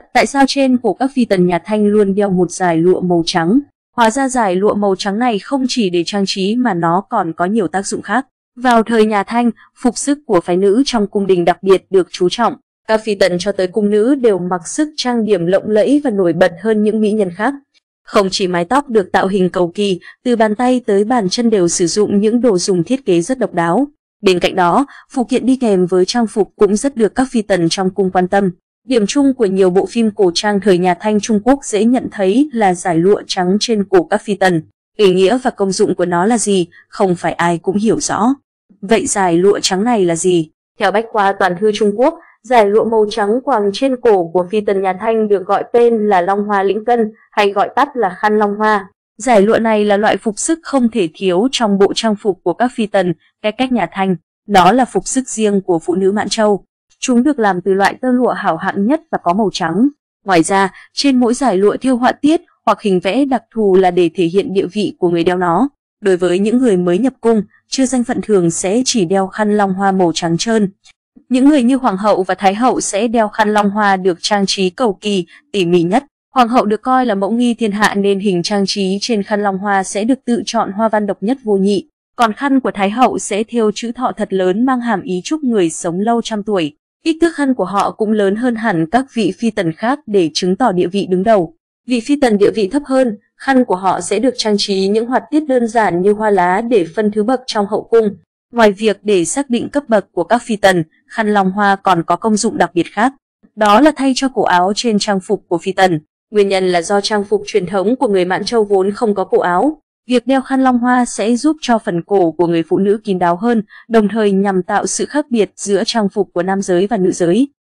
tại sao trên cổ các phi tần nhà Thanh luôn đeo một dải lụa màu trắng? Hóa ra dải lụa màu trắng này không chỉ để trang trí mà nó còn có nhiều tác dụng khác. Vào thời nhà Thanh, phục sức của phái nữ trong cung đình đặc biệt được chú trọng. Các phi tần cho tới cung nữ đều mặc sức trang điểm lộng lẫy và nổi bật hơn những mỹ nhân khác. Không chỉ mái tóc được tạo hình cầu kỳ, từ bàn tay tới bàn chân đều sử dụng những đồ dùng thiết kế rất độc đáo. Bên cạnh đó, phụ kiện đi kèm với trang phục cũng rất được các phi tần trong cung quan tâm. Điểm chung của nhiều bộ phim cổ trang thời nhà Thanh Trung Quốc dễ nhận thấy là dải lụa trắng trên cổ các phi tần. Ý nghĩa và công dụng của nó là gì, không phải ai cũng hiểu rõ. Vậy dải lụa trắng này là gì? Theo Bách khoa Toàn thư Trung Quốc, dải lụa màu trắng quàng trên cổ của phi tần nhà Thanh được gọi tên là Long Hoa Lĩnh Cân, hay gọi tắt là khăn Long Hoa. Dải lụa này là loại phục sức không thể thiếu trong bộ trang phục của các phi tần, cách nhà Thanh. Đó là phục sức riêng của phụ nữ Mãn Châu. Chúng được làm từ loại tơ lụa hảo hạng nhất và có màu trắng. Ngoài ra, trên mỗi dải lụa thêu họa tiết hoặc hình vẽ đặc thù là để thể hiện địa vị của người đeo nó. Đối với những người mới nhập cung, chưa danh phận thường sẽ chỉ đeo khăn long hoa màu trắng trơn. Những người như hoàng hậu và thái hậu sẽ đeo khăn long hoa được trang trí cầu kỳ, tỉ mỉ nhất. Hoàng hậu được coi là mẫu nghi thiên hạ nên hình trang trí trên khăn long hoa sẽ được tự chọn hoa văn độc nhất vô nhị. Còn khăn của thái hậu sẽ thêu chữ thọ thật lớn mang hàm ý chúc người sống lâu trăm tuổi. Kích thước khăn của họ cũng lớn hơn hẳn các vị phi tần khác để chứng tỏ địa vị đứng đầu. Vị phi tần địa vị thấp hơn, khăn của họ sẽ được trang trí những họa tiết đơn giản như hoa lá để phân thứ bậc trong hậu cung. Ngoài việc để xác định cấp bậc của các phi tần, khăn long hoa còn có công dụng đặc biệt khác. Đó là thay cho cổ áo trên trang phục của phi tần. Nguyên nhân là do trang phục truyền thống của người Mãn Châu vốn không có cổ áo. Việc đeo khăn long hoa sẽ giúp cho phần cổ của người phụ nữ kín đáo hơn, đồng thời nhằm tạo sự khác biệt giữa trang phục của nam giới và nữ giới.